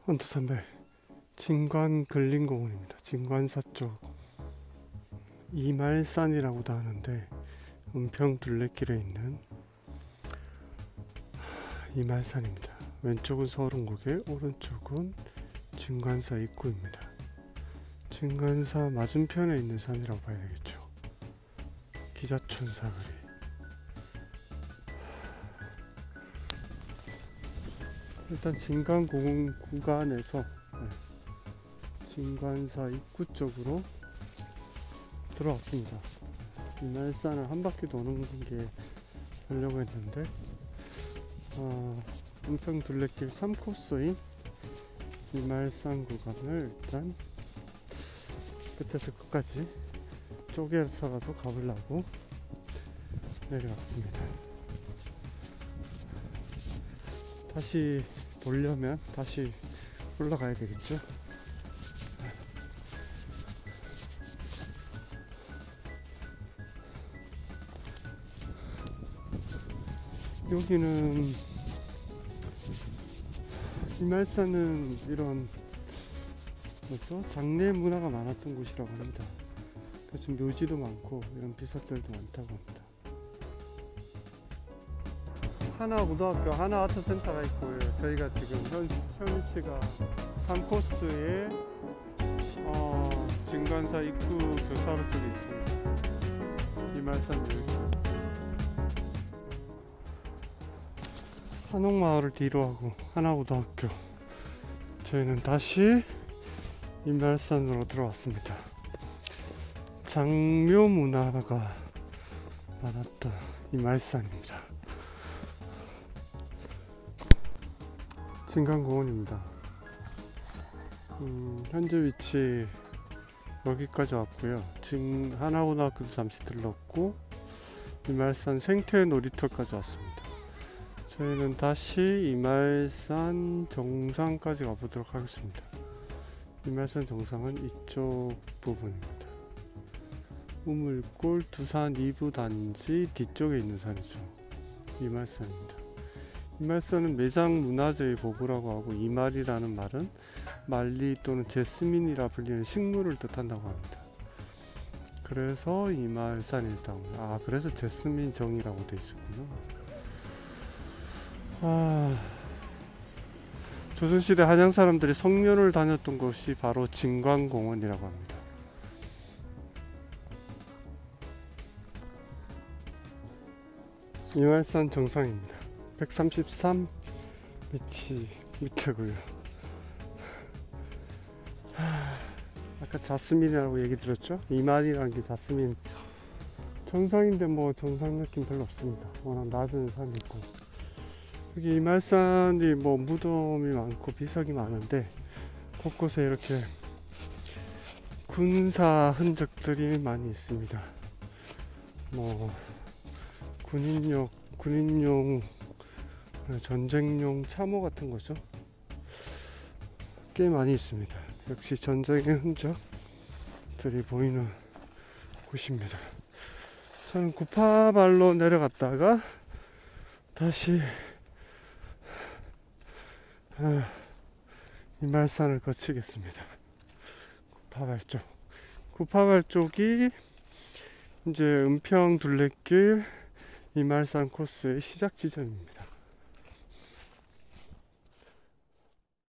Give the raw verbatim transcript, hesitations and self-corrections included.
헌터산맥 진관 근린공원입니다. 진관사 쪽 이말산이라고도 하는데 은평 둘레길에 있는 이말산입니다. 왼쪽은 서울은고개, 오른쪽은 진관사 입구입니다. 진관사 맞은편에 있는 산이라고 봐야 되겠죠. 기자촌 사거리. 일단 진관공원 구간에서 네, 진관사 입구 쪽으로 들어왔습니다. 이말산을 한 바퀴 도는 게 하려고 했는데 어, 은평 둘레길 삼 코스인 이말산 구간을 일단 끝에서 끝까지 쪼개서라도 가보려고 내려왔습니다. 다시 보려면 다시 올라가야 되겠죠. 여기는 이말산은 이런 뭐죠? 장례 문화가 많았던 곳이라고 합니다. 그래서 묘지도 많고 이런 비석들도 많다고 합니다. 하나고등학교 하나아트센터가 있고요. 저희가 지금 현, 현 위치가 삼 코스에 어, 진관사 입구 교차로 쪽에 있습니다. 이말산 여기 한옥마을을 뒤로 하고 하나고등학교, 저희는 다시 이말산으로 들어왔습니다. 장묘 문화가 많았던 이말산입니다. 진관공원입니다. 음, 현재 위치 여기까지 왔고요. 진, 하나고등학교도 잠시 들렀고 이말산 생태 놀이터까지 왔습니다. 저희는 다시 이말산 정상까지 가보도록 하겠습니다. 이말산 정상은 이쪽 부분입니다. 우물골 두산 이 부 단지 뒤쪽에 있는 산이죠. 이말산입니다. 이말산은 매장문화재의 보고라고 하고, 이말이라는 말은 말리 또는 제스민이라 불리는 식물을 뜻한다고 합니다. 그래서 이말산이라고. 아, 그래서 제스민 정이라고 되어 있었군요. 아, 조선시대 한양 사람들이 성묘를 다녔던 곳이 바로 진관공원이라고 합니다. 이말산 정상입니다. 백삼십삼 미터고요. 아까 자스민이라고 얘기 들었죠? 이말이라는 게 자스민 정상인데 뭐 정상 느낌 별로 없습니다. 워낙 낮은 산이고, 여기 이말산이 뭐 무덤이 많고 비석이 많은데 곳곳에 이렇게 군사 흔적들이 많이 있습니다. 뭐 군인용, 군인용, 전쟁용 참호 같은 거죠. 꽤 많이 있습니다. 역시 전쟁의 흔적들이 보이는 곳입니다. 저는 구파발로 내려갔다가 다시 아, 이말산을 거치겠습니다. 구파발 쪽. 구파발 쪽이 이제 은평 둘레길 이말산 코스의 시작 지점입니다.